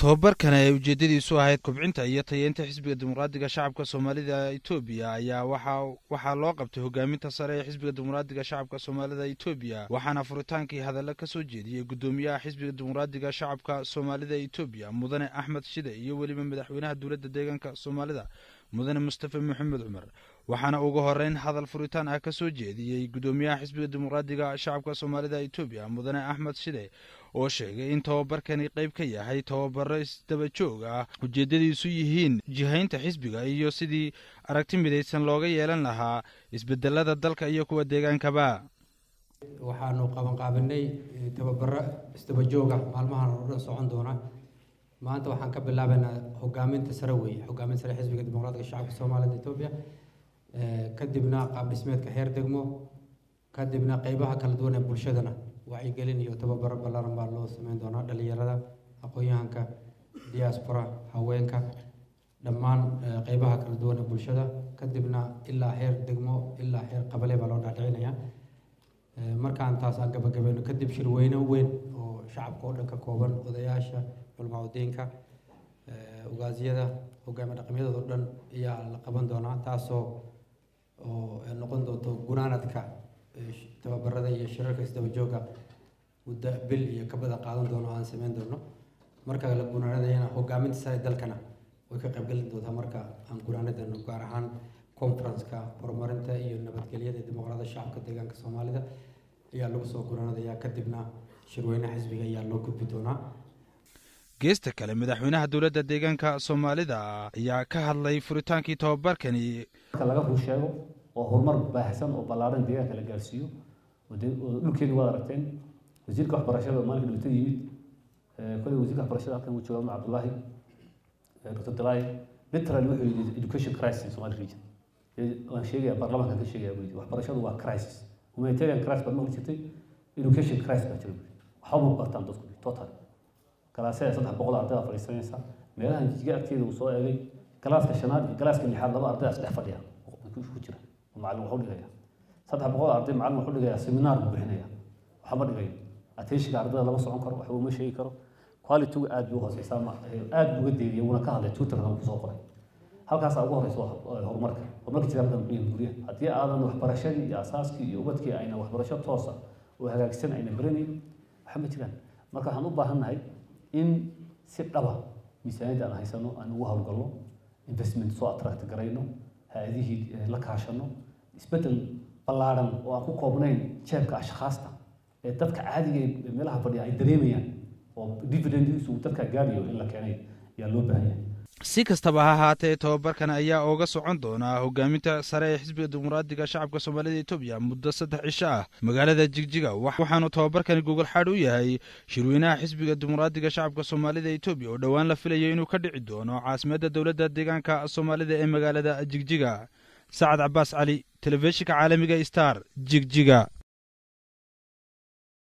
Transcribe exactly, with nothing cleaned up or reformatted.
tobabarkan ay ujeedadiisu ahayd kubcinta iyo tayeynta xisbiga dimuqraadiga shacabka Soomaalida Itoobiya ayaa waxa waxa loo qabtay hogaaminta sare ee xisbiga dimuqraadiga shacabka Soomaalida Itoobiya waxaana furitaankii hadallo ka soo jeediyay gudoomiyaha xisbiga dimuqraadiga shacabka Soomaalida Itoobiya Mudane Axmed Shide iyo waliba madaxweynaha dawladda deegaanka Soomaalida Mudane Mustafa Maxamed Cumar waxaana ugu horeyn hadal furitaan ah ka soo jeediyay gudoomiyaha xisbiga dimuqraadiga shacabka Soomaalida Itoobiya Mudane Axmed Shide oo sheegay in tababarkani qayb ka yahay tababaro isdaba joog ah ujeedadiisu yihiin jihaynta xisbiga iyo sidii aragti midaysan looga yeelan lahaa isbedelada dalka iyo kuwa deegaankaba waxaanu qaban qaabinay tababaro isdaba joog ah maalmahan oo socon doona maanta waxaan ka bilaabaynaa hogaaminta sare weey hogaaminta sare xisbiga dimuqraadiga shacabka Soomaalida Itoobiya kadibna qaab dhismeedka heer degmo kadibna qaybaha kala duwan ee bulshadana waxay gelin iyo tababaro ballaaran baa loo sameyn doonaa dhalinyarada aqoonyahanka diaspora haweenka dhammaan qaybaha kala duwan ee bulshada kadibna ilaa heer degmo ilaa heer qabale baa loo dhaadhicinaya markaan taas aan gabagabayno kadib shirweyne weyn oo shacabka oo dhan ka kooban odayaasha culamaadeenka ugaasiyada hogaamiye dhaqameedada oo dhan ayaa la qaban doonaa taasoo oo noqon doonto gunaanadka tababarada iyo shirarka isdaba jooga muddo bil iyo ka badan qaadan doono aan sameyn doono marka la gunaanadayna hogaaminta sare dalkana way ka qayb galin doontaa marka aan gunaanadayno gaar ahaan conference-ka horumarinta iyo nabadgelyada dimuqraadiga shacabka deegaanka Soomaalida ayaa lagu soo gunaanadaya kadibna shirweynaha xisbiga ayaa loo gudbi doonaa geesta kale madaxweynaha dawladda deegaanka Soomaalida ayaa ka hadlay furitaankii tababarkani laga rusheego oo horumar baahsan oo ballaaran deegaanka la gaarsiiyo oo dhulkeena wada aragteen wasiirka waxbarashada maalinka dhulta yimid kale wasiirka waxbarashada halkan uu joogo Cabdullaahi Doctor Dalay literally wuxuu yidhi education crisis Somali region waan sheegaya baarlamaanka ka sheegaya waxbarashadu waa crisis humanitarian crisis baa noqon jirtay education crisis baa jirta waxa uu bartaan dadku total kalaasada saddex boqol arday fariisanaysa meelaha jiga agteeda uu soo eegay kalaaska shanaad iyo kalaaska lixaad laba arday saddex fadhiya ku jira macallin wuxuu dhigaya saddex boqol arday macallin wuxuu dhigaya seminar buu bixinaya waxa ma dhigayo attention ardayda lama socon karo waxa uu ma sheegi karo quality aad buu hooseysaa ma aad buu gadeeyay una ka hadlay Twitter ku soo qoray halkaas ugu horeyso horumarka horumarka jira dalka guriga hadii aadan waxbarashadii iyo asaaskii iyo ubadkii ayna waxbarasho toos ah oo hagaagsan ayna baranay waxa ma jiraan marka waxaan u baahanahay in si dhaba miisaaniyada aan haysano aan ugu hawlgalno investment soo attract garayno haadihii la kaashano isbedel ballaaran oo aan ku koobnayn jeebka ashxaasta ee dadka caadiga ah meelaha fadhiya ay dareemayaan oo dividend-isu dadka gaariyo in la keenay yaa loo baahan yahay si kastaba ha ahaatee tababarkan ayaa uga socon doona hogaaminta sare ee xisbiga dimuqraadiga shacabka Soomaalida Itoobiya muddo saddex cisho ah magaalada Jigjiga waxaanu tababarkani Google xad u yahay shirweynaha xisbiga dimuqraadiga shacabka Soomaalida Itoobiya oo dhawaan la filayo inuu ka dhici doono caasimadda dawladda deegaanka Soomaalida ee magaalada Jigjiga Saad Abbas Ali telefishinka caalamiga Star Jigjiga.